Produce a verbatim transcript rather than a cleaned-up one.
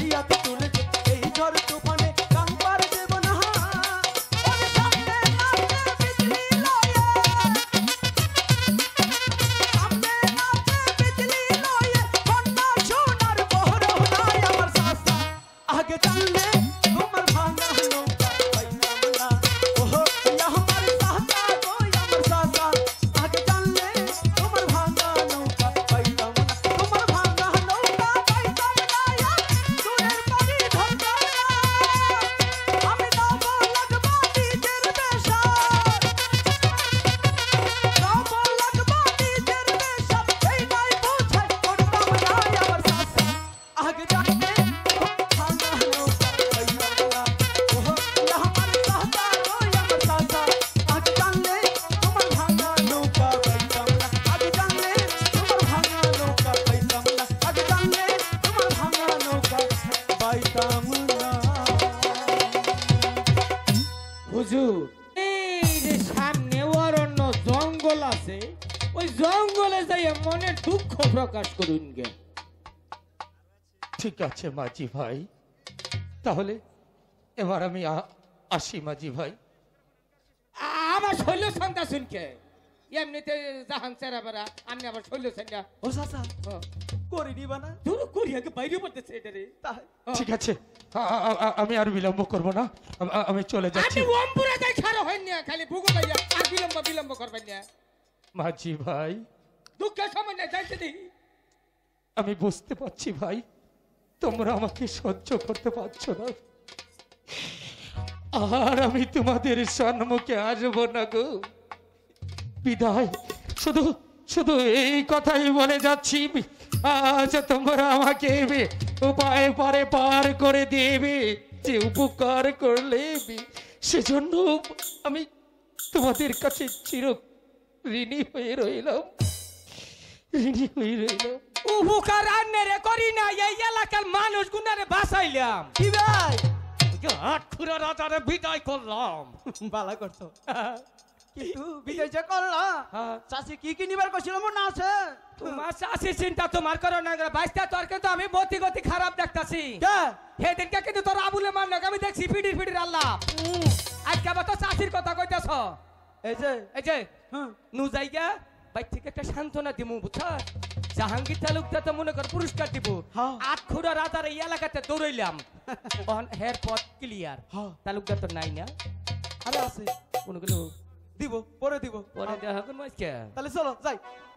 ফরিয়াদ তুলেছে এই ঝড় তুফানে গান পার দেব না ওরে সামনে নাচে বিজলি লয়ে সামনে নাচে বিজলি লয়ে কন্যা সোনার বহরনায় আমার সাসা আগে চললে তোমার ভাঙা নৌকা পাইলাম না ওহো ইয়া আমার সাসা গো আমার সাসা আগে চললে তোমার ভাঙা নৌকা পাইলাম না তোমার ভাঙা নৌকা পাইলাম না দূরের পানি ধরতাম না আমি নাম লাগবা নিজের বেশা নাম লাগবা নিজের বেশা এই নাই বুঝাই করতাম না আমার সাসা আগে চললে ভাঙা নৌকা পাইলাম না ওহো ইয়া আমার সাসা গো আমার সাসা আগে চললে তোমার ভাঙা নৌকা পাইলাম না আগে চললে তোমার ভাঙা নৌকা পাইলাম না আগে চললে তোমার ভাঙা নৌকা পাইতাম না হুজুর এই যে সামনে অরণ্য জঙ্গল আছে ওই জঙ্গলে যাই মনে দুঃখ প্রকাশ করুন গে। ঠিক আছে মাঝি ভাই, তাহলে এবার আমি আ- আসি মাঝি ভাই। আ- আমার শৈল সন্ধ্যা শুনকে এমনিতে জাহান চেরা বেড়া আমি আবার শৈল সন্ধ্যা ও সাসা করে নিবা না দূর করি আগে বাইরে পড়তেছে এটা রে। তাই ঠিক আছে, আ- আ- আ- আমি আর বিলম্ব করব না, আ- আ- আমি চলে যাচ্ছি। আমি ওমপুরে যাই খারো হইন না খালি ভূগোল আইয়া আর বিলম্ব বিলম্ব করবেন না মাঝি ভাই দুঃখের সময় না যাইতে দি আমি বুঝতে পারছি ভাই, তোমরা আমাকে সহ্য করতে পারছো না, আর আমি তোমাদের সম্মুখে আসবো না গো। বিদায়, শুধু শুধু এই কথাই বলে যাচ্ছি, আজ তোমরা আমাকে উপায় পারে পার করে দেবে, যে উপকার করলে সেজন্য আমি তোমাদের কাছে চির ঋণী হয়ে রইলাম, ঋণী হয়ে রইলাম। উপকার আন্নেরে করি না এই এলাকার মানুষ গুনারে বাঁচাইলাম কি ভাই আটখুরা রাজারে বিদায় করলাম। বালা করছো কিন্তু বিদেশ যে করলা হ্যাঁ। চাষি কি কি নিবার করছিল মনে আছে তোমার চাষি চিন্তা তোমার করো না বাইশটা তোর কিন্তু আমি মতি গতি খারাপ দেখতাছি কে সেদিনকে কিন্তু তোর আবুলে মান আমি দেখছি পিডির পিডির আল্লাহ আজকে আবার তো চাষির কথা কইতেছ এই যে এই যে হ্যাঁ নু জায়গা ভাই থেকে একটা সান্ত্বনা দিব বুঝছ জাহাঙ্গীর তালুকদার তো মনে কর পুরস্কার দিব হ্যাঁ। আটখুরা রাজার এই এলাকাতে দৌড়াইলাম হেয়ার পথ ক্লিয়ার হ্যাঁ। তালুকদার তো নাই না আরে আছে কোন গুলো দিব পরে দিব পরে দেখা কোন মাইকে তাহলে চলো যাই